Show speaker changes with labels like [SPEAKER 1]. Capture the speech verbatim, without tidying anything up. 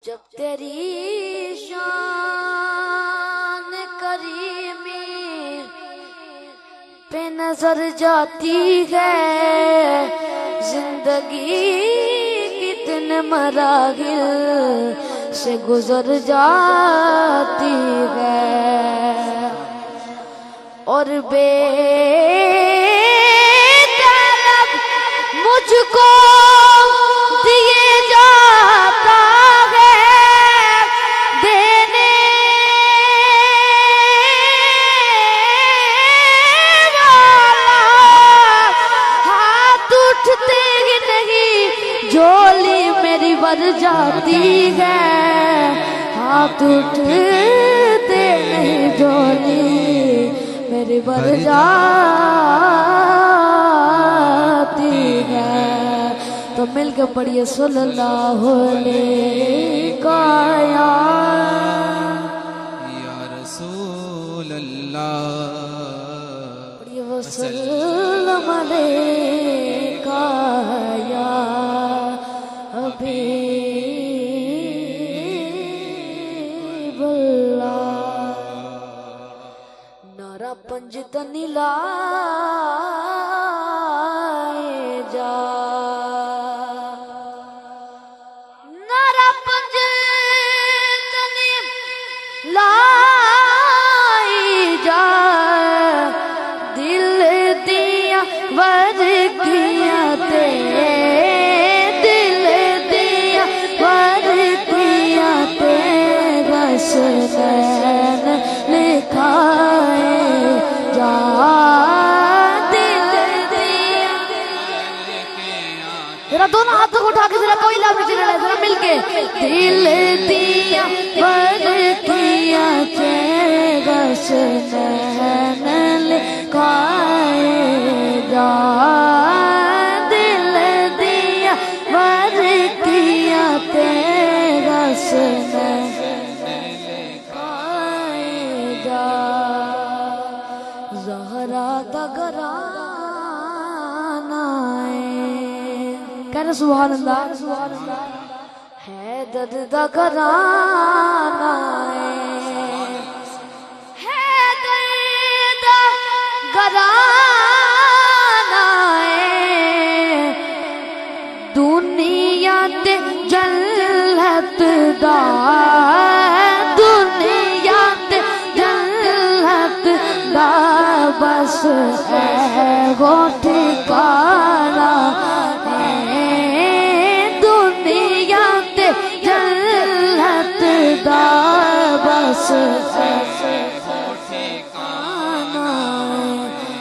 [SPEAKER 1] جب تیری شان کریمی پہ نظر جاتی ہے زندگی کتنے مراحل سے گزر جاتی ہے اور بے طلب مجھ کو دیے جاتا ہے دینے والا ہاتھ اٹھتے ہی نہیں جھولی میری بھر جاتی ہے ہاتھ اٹھتے نہیں جھولی میری بھر جاتی ہے تو مل کے پڑھیے صلی اللہ علیہ یا
[SPEAKER 2] رسول اللہ
[SPEAKER 1] پڑھیے وسلم علیہ یا حبیب اللہ نعرہ پنجتنی لائے جا نعرہ پنجتنی لائے جا دل دیا ور کیا تے دل دیا ور کیا تے رسول لکھائے جا دل دیا ذرا دونوں ہاتھوں کو اٹھا کے ذرا کوئی لفظ چلے ذرا مل کے دل دیا ور کیا تیرا سنن لکھائے جا دل دیا ور کیا تیرا سنن زہرا دا گھرانہ کہنا سبحان اللہ حیدر دا گھرانہ حیدر دا گھرانہ دنیا تے جلت دا دنیا تے جلت دا بس ہے وہ ٹھکانہ ہے دنیا تے جلت دا بس